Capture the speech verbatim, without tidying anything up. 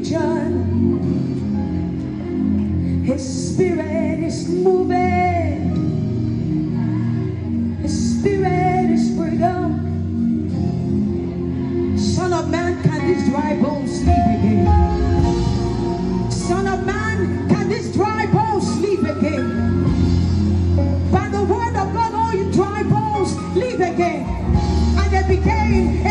region. His spirit is moving. His spirit is freedom. Son of man, can these dry bones sleep again? Son of man, can these dry bones sleep again? By the word of God, all you dry bones live again. And they became